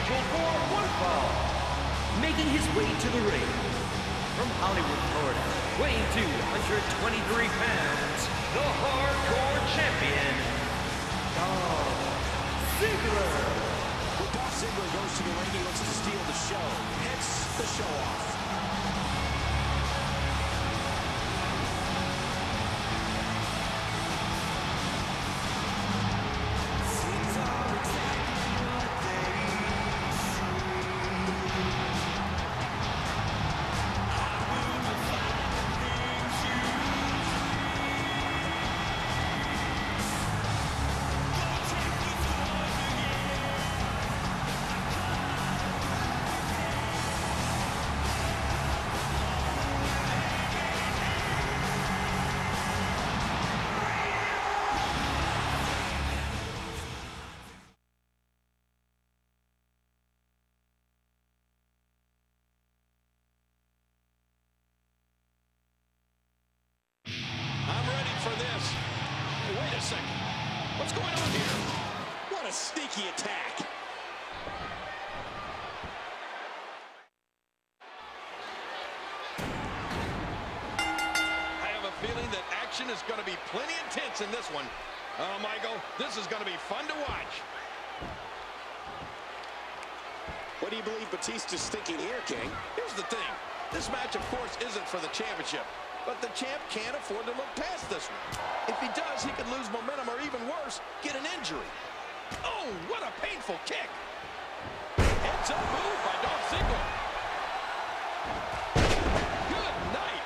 scheduled for one fall. Making his way to the ring, from Hollywood, Florida, weighing 223 pounds, the Hardcore Champion, Dolph Ziggler. When Dolph Ziggler goes to the ring, he looks to steal the show. Hence the show off. Wait a second. What's going on here? What a sneaky attack. I have a feeling that action is going to be plenty intense in this one. Oh, Michael, this is going to be fun to watch. What do you believe Batista's thinking here, King? Here's the thing. This match, of course, isn't for the championship. But the champ can't afford to look past this one. If he does, he could lose momentum or even worse, get an injury. Oh, what a painful kick. Heads up move by Dolph Ziggler. Good night.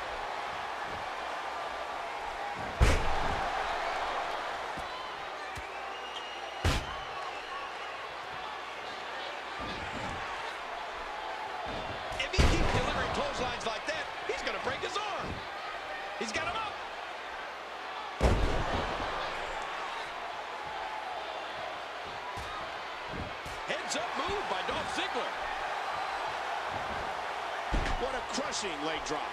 If he keeps delivering clotheslines like that, he's going to break his arm. He's got him up. Heads up move by Dolph Ziggler. What a crushing leg drop.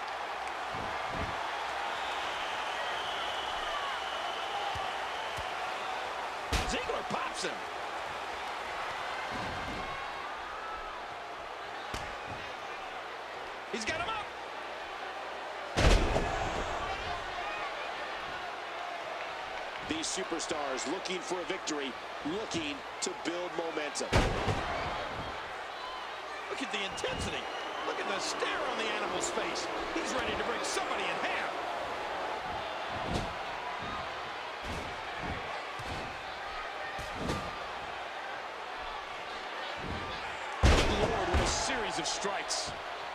Ziggler pops him. He's got him up. These superstars looking for a victory, looking to build momentum. Look at the intensity. Look at the stare on the animal's face. He's ready to break somebody in half. Good Lord, what a series of strikes.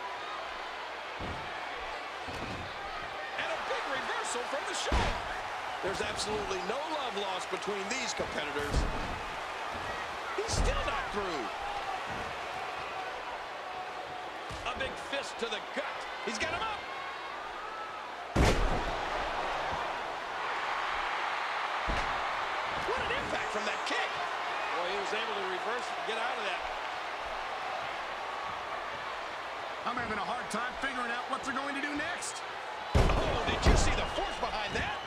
And a big reversal from the shoulder. There's absolutely no love lost between these competitors. He's still not through. A big fist to the gut. He's got him up. What an impact from that kick. Boy, he was able to reverse and get out of that. I'm having a hard time figuring out what they're going to do next. Oh, did you see the force behind that?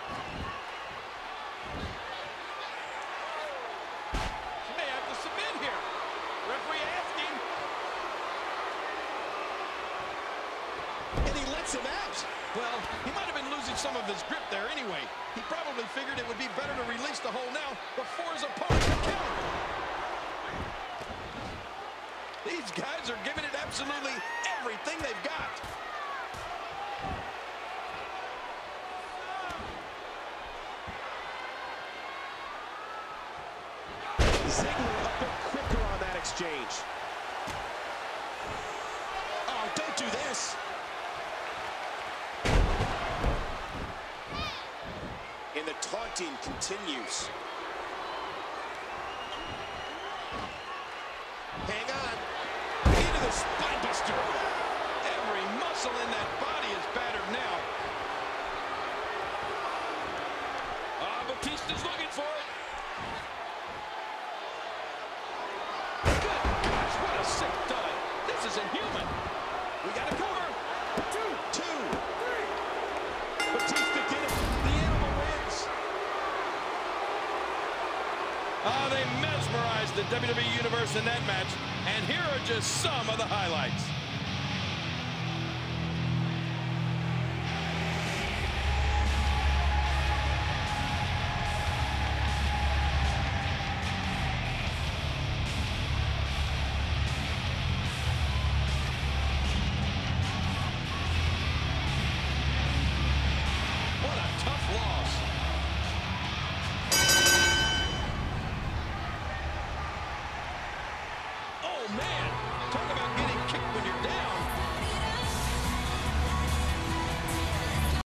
She may have to submit here. Referee asking. And he lets him out. Well, he might have been losing some of his grip there anyway. He probably figured it would be better to release the hold now before his opponent could counter. These guys are giving it absolutely everything they've got. Ziggler a bit quicker on that exchange. Oh, don't do this. And the taunting continues. Hang on. Into the spine buster. Every muscle in that body is battered now. Batista's looking for it. Good gosh, what a sick thud. This is inhuman. We got a cover. Two. Batista did it. The animal wins. They mesmerized the WWE Universe in that match. And here are just some of the highlights.